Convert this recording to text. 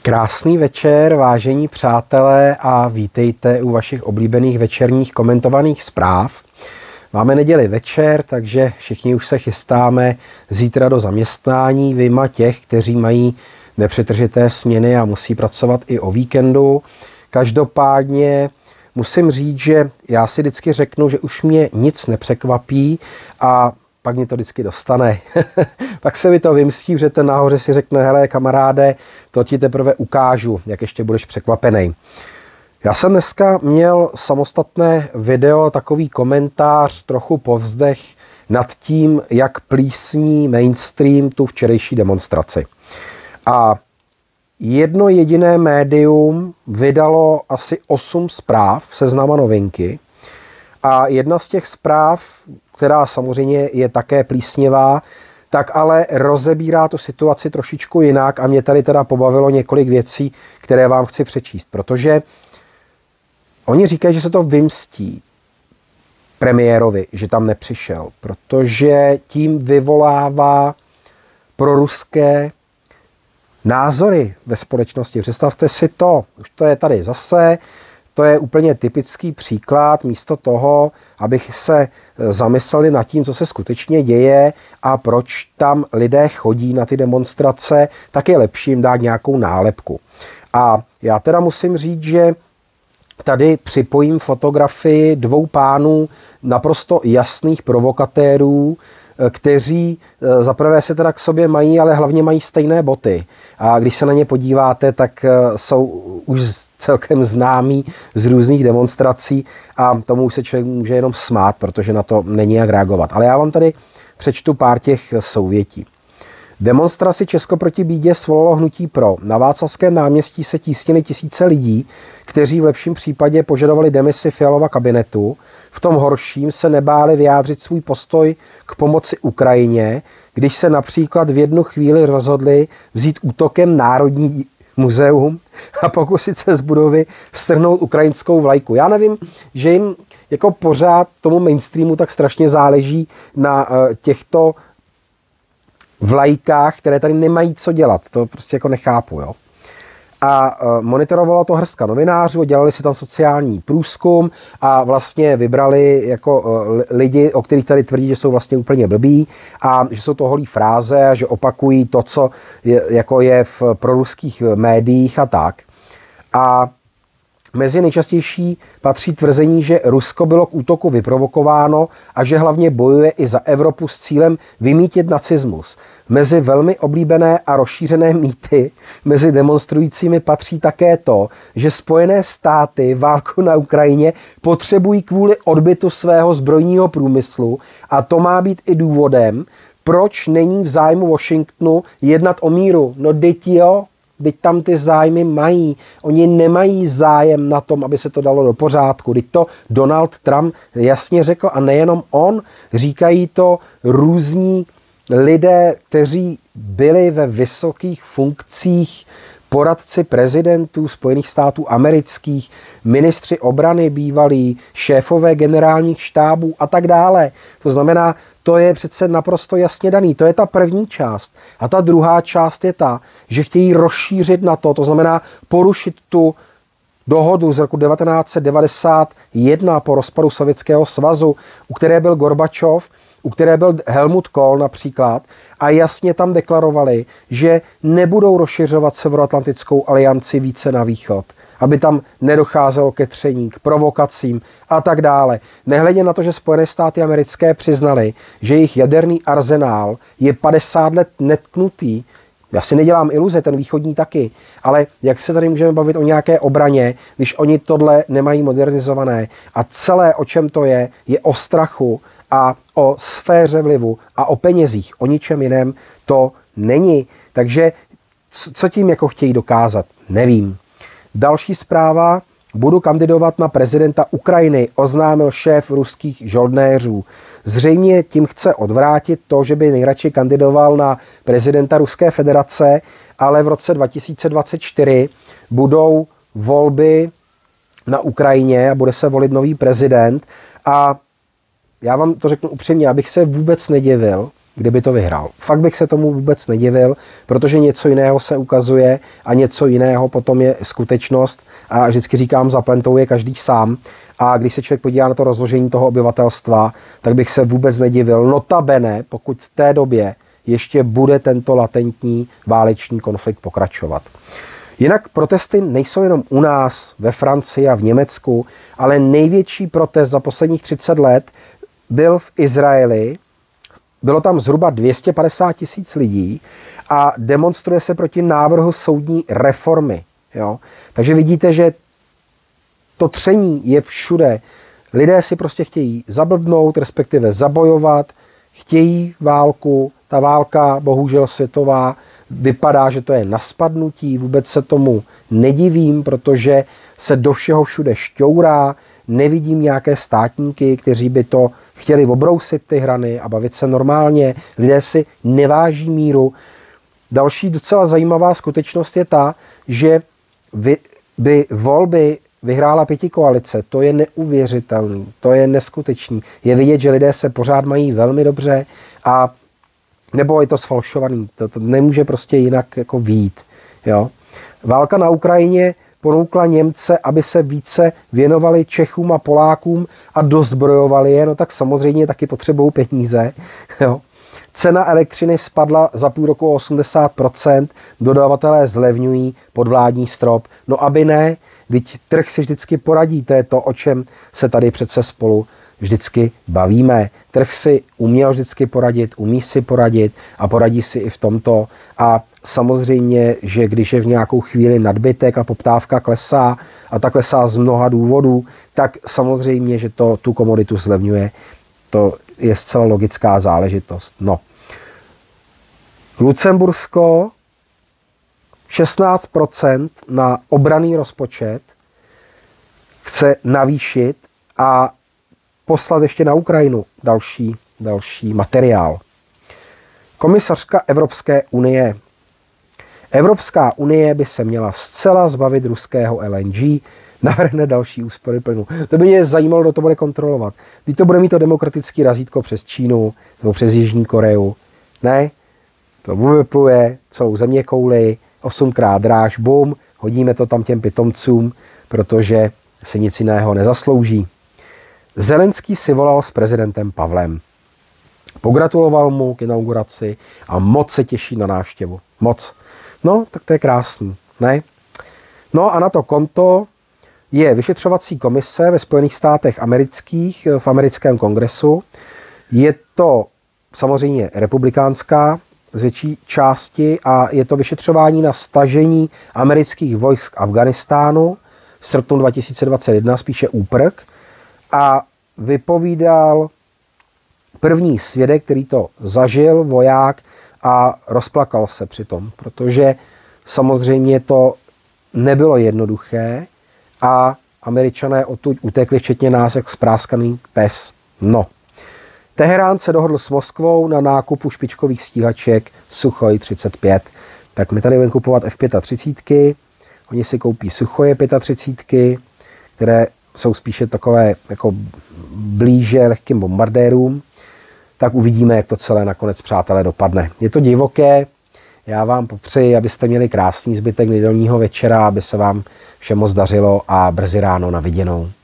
Krásný večer, vážení přátelé, a vítejte u vašich oblíbených večerních komentovaných zpráv. Máme neděli večer, takže všichni už se chystáme zítra do zaměstnání, vyjma těch, kteří mají nepřetržité směny a musí pracovat i o víkendu. Každopádně musím říct, že já si vždycky řeknu, že už mě nic nepřekvapí a pak mě to vždycky dostane. Pak se mi to vymstí, že ten nahoře si řekne: hele kamaráde, to ti teprve ukážu, jak ještě budeš překvapený. Já jsem dneska měl samostatné video, takový komentář, trochu povzdech nad tím, jak plísní mainstream tu včerejší demonstraci. A jedno jediné médium vydalo asi 8 zpráv, Seznam a Novinky. A jedna z těch zpráv, která samozřejmě je také plísnivá, tak ale rozebírá tu situaci trošičku jinak a mě tady teda pobavilo několik věcí, které vám chci přečíst, protože oni říkají, že se to vymstí premiérovi, že tam nepřišel, protože tím vyvolává proruské názory ve společnosti. Představte si to, už to je tady zase, to je úplně typický příklad, místo toho, abych se zamysleli nad tím, co se skutečně děje a proč tam lidé chodí na ty demonstrace, tak je lepší jim dát nějakou nálepku. A já teda musím říct, že tady připojím fotografii 2 pánů naprosto jasných provokatérů, kteří zaprvé se teda k sobě mají, ale hlavně mají stejné boty. A když se na ně podíváte, tak jsou už celkem známí z různých demonstrací a tomu se člověk může jenom smát, protože na to není jak reagovat. Ale já vám tady přečtu pár těch souvětí. Demonstraci Česko proti bídě svolalo hnutí Pro. Na Václavském náměstí se tísnily tisíce lidí, kteří v lepším případě požadovali demisi Fialova kabinetu. V tom horším se nebáli vyjádřit svůj postoj k pomoci Ukrajině, když se například v jednu chvíli rozhodli vzít útokem Národní muzeum a pokusit se z budovy strhnout ukrajinskou vlajku. Já nevím, že jim jako pořád tomu mainstreamu tak strašně záleží na těchto vlajkách, které tady nemají co dělat. To prostě jako nechápu, jo. A monitorovalo to hrstka novinářů, dělali si tam sociální průzkum a vlastně vybrali jako lidi, o kterých tady tvrdí, že jsou vlastně úplně blbí a že jsou to holý fráze a že opakují to, co je v proruských médiích a tak. A mezi nejčastější patří tvrzení, že Rusko bylo k útoku vyprovokováno a že hlavně bojuje i za Evropu s cílem vymýtit nacismus. Mezi velmi oblíbené a rozšířené mýty mezi demonstrujícími patří také to, že Spojené státy válku na Ukrajině potřebují kvůli odbytu svého zbrojního průmyslu a to má být i důvodem, proč není v zájmu Washingtonu jednat o míru. No děti jo, teď tam ty zájmy mají. Oni nemají zájem na tom, aby se to dalo do pořádku. Teď to Donald Trump jasně řekl a nejenom on, říkají to různí lidé, kteří byli ve vysokých funkcích, poradci prezidentů Spojených států amerických, ministři obrany bývalí, šéfové generálních štábů a tak dále. To znamená, to je přece naprosto jasně daný. To je ta první část. A ta druhá část je ta, že chtějí rozšířit na to znamená porušit tu dohodu z roku 1991 po rozpadu Sovětského svazu, u které byl Gorbačov, u které byl Helmut Kohl například, a jasně tam deklarovali, že nebudou rozšiřovat Severoatlantickou alianci více na východ, aby tam nedocházelo ke tření, k provokacím a tak dále. Nehledě na to, že Spojené státy americké přiznali, že jejich jaderný arzenál je 50 let netknutý. Já si nedělám iluze, ten východní taky, ale jak se tady můžeme bavit o nějaké obraně, když oni tohle nemají modernizované a celé, o čem to je o strachu a o sféře vlivu a o penězích, o ničem jiném to není. Takže co tím jako chtějí dokázat? Nevím. Další zpráva. Budu kandidovat na prezidenta Ukrajiny, oznámil šéf ruských žoldnéřů. Zřejmě tím chce odvrátit to, že by nejradši kandidoval na prezidenta Ruské federace, ale v roce 2024 budou volby na Ukrajině a bude se volit nový prezident. A já vám to řeknu upřímně, abych se vůbec nedivil, kdyby to vyhrál. Fakt bych se tomu vůbec nedivil, protože něco jiného se ukazuje a něco jiného potom je skutečnost. A vždycky říkám, za plentou je každý sám. A když se člověk podívá na to rozložení toho obyvatelstva, tak bych se vůbec nedivil. Notabene, pokud v té době ještě bude tento latentní válečný konflikt pokračovat. Jinak protesty nejsou jenom u nás, ve Francii a v Německu, ale největší protest za posledních 30 let byl v Izraeli. Bylo tam zhruba 250 000 lidí a demonstruje se proti návrhu soudní reformy. Jo? Takže vidíte, že to tření je všude. Lidé si prostě chtějí zablbnout, respektive zabojovat, chtějí válku. Ta válka, bohužel světová, vypadá, že to je na spadnutí. Vůbec se tomu nedivím, protože se do všeho všude šťourá. Nevidím nějaké státníky, kteří by to chtěli obrousit ty hrany a bavit se normálně. Lidé si neváží míru. Další docela zajímavá skutečnost je ta, že by volby vyhrála pětikoalice. To je neuvěřitelný, to je neskutečný. Je vidět, že lidé se pořád mají velmi dobře a nebo je to sfalšovaný. To nemůže prostě jinak jako vyjít. Jo? Válka na Ukrajině ponoukla Němce, aby se více věnovali Čechům a Polákům a dozbrojovali je, no tak samozřejmě taky potřebují peníze. Jo? Cena elektřiny spadla za půl roku o 80%, dodavatelé zlevňují pod vládní strop. No aby ne, vždyť trh si vždycky poradí, to je to, o čem se tady přece spolu vždycky bavíme. Trh si uměl vždycky poradit, umí si poradit a poradí si i v tomto. A samozřejmě, že když je v nějakou chvíli nadbytek a poptávka klesá a ta klesá z mnoha důvodů, tak samozřejmě, že to tu komoditu zlevňuje. To je zcela logická záležitost. No. Lucembursko 16% na obranný rozpočet chce navýšit a poslat ještě na Ukrajinu další materiál. Komisařka Evropské unie. Evropská unie by se měla zcela zbavit ruského LNG, navrhne další úspory plynu. To by mě zajímalo, kdo to bude kontrolovat. Když to bude mít to demokratické razítko přes Čínu nebo přes Jižní Koreu. Ne, to vypluje celou zeměkouli, 8krát dráž, bum, hodíme to tam těm pitomcům, protože se nic jiného nezaslouží. Zelenský si volal s prezidentem Pavlem. Pogratuloval mu k inauguraci a moc se těší na návštěvu. Moc. No, tak to je krásný, ne? No a na to konto je vyšetřovací komise ve Spojených státech amerických v americkém kongresu. Je to samozřejmě republikánská z větší části a je to vyšetřování na stažení amerických vojsk Afghánistánu v srpnu 2021, spíše úprk. A vypovídal první svědek, který to zažil, voják, a rozplakal se přitom, protože samozřejmě to nebylo jednoduché a Američané odtud utekli, včetně nás, jak spráskaný pes. No. Teherán se dohodl s Moskvou na nákupu špičkových stíhaček Suchoj 35. Tak my tady budeme kupovat F-35, oni si koupí Suchoje 35, které jsou spíše takové jako blíže lehkým bombardérům. Tak uvidíme, jak to celé nakonec, přátelé, dopadne. Je to divoké, já vám popřeji, abyste měli krásný zbytek nedělního večera, aby se vám všem moc dařilo a brzy ráno na viděnou.